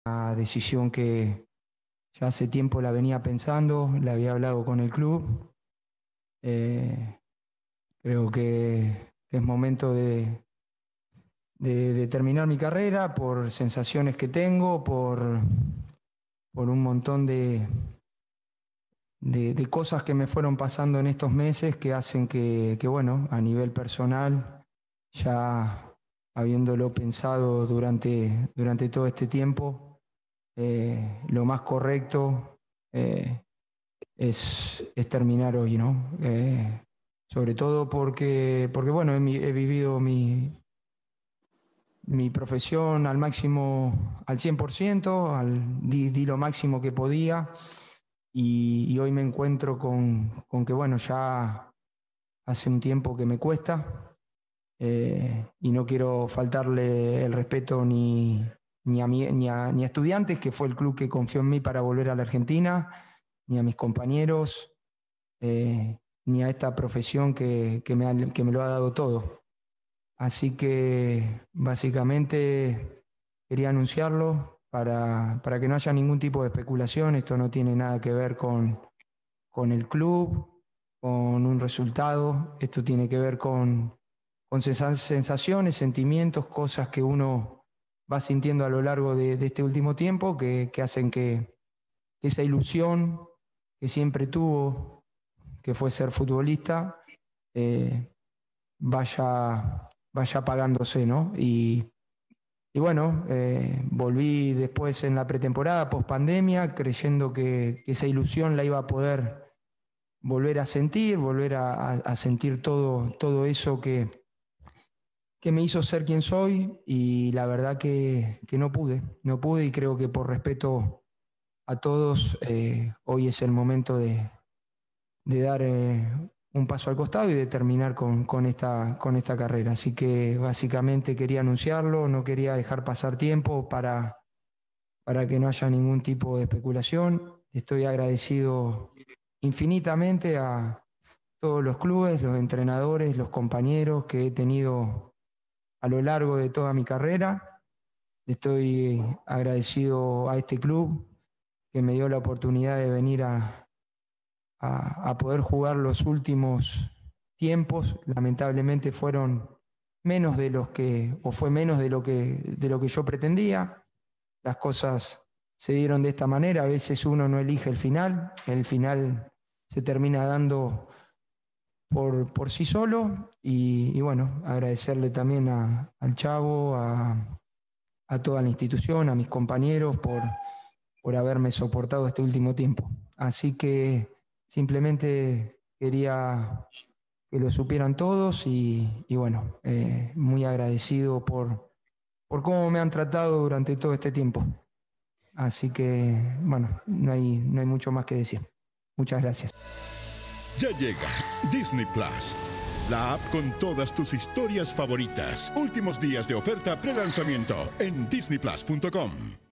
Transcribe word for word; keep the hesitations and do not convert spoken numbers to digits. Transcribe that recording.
una decisión que ya hace tiempo la venía pensando, la había hablado con el club. Eh, creo que, que es momento de, de, de terminar mi carrera por sensaciones que tengo, por, por un montón de, de, de cosas que me fueron pasando en estos meses que hacen que, que, bueno, a nivel personal, ya habiéndolo pensado durante, durante todo este tiempo, eh, lo más correcto eh, es, es terminar hoy, ¿no? Eh, sobre todo porque, porque bueno, he, he vivido mi, mi profesión al máximo, al cien por ciento, al, di, di lo máximo que podía y, y hoy me encuentro con, con que, bueno, ya hace un tiempo que me cuesta eh, y no quiero faltarle el respeto ni, ni, a mi, ni, a, ni a Estudiantes, que fue el club que confió en mí para volver a la Argentina, ni a mis compañeros, eh, ni a esta profesión que, que, me ha, que me lo ha dado todo. Así que básicamente quería anunciarlo para, para que no haya ningún tipo de especulación. Esto no tiene nada que ver con, con el club, con un resultado. Esto tiene que ver con, con sensaciones, sentimientos, cosas que uno va sintiendo a lo largo de, de este último tiempo que, que hacen que, que esa ilusión que siempre tuvo, que fue ser futbolista, eh, vaya, vaya apagándose, ¿no? Y, y bueno, eh, volví después en la pretemporada, post pandemia, creyendo que, que esa ilusión la iba a poder volver a sentir, volver a, a, a sentir todo, todo eso que, que me hizo ser quien soy, y la verdad que, que no pude, no pude, y creo que por respeto a todos, eh, hoy es el momento de, de dar eh, un paso al costado y de terminar con, con, esta, con esta carrera. Así que básicamente quería anunciarlo, no quería dejar pasar tiempo para, para que no haya ningún tipo de especulación. Estoy agradecido infinitamente a todos los clubes, los entrenadores, los compañeros que he tenido a lo largo de toda mi carrera. Estoy agradecido a este club que me dio la oportunidad de venir a, a, a poder jugar los últimos tiempos. Lamentablemente fueron menos de los que, o fue menos de lo que, de lo que yo pretendía. Las cosas se dieron de esta manera. A veces uno no elige el final, el final se termina dando por, por sí solo. Y, y bueno, agradecerle también a, al Chavo, a, a toda la institución, a mis compañeros por, por haberme soportado este último tiempo. Así que simplemente quería que lo supieran todos y, y bueno, eh, muy agradecido por, por cómo me han tratado durante todo este tiempo. Así que, bueno, no hay, no hay mucho más que decir. Muchas gracias. Ya llega Disney Plus, la app con todas tus historias favoritas. Últimos días de oferta pre-lanzamiento en disney plus punto com.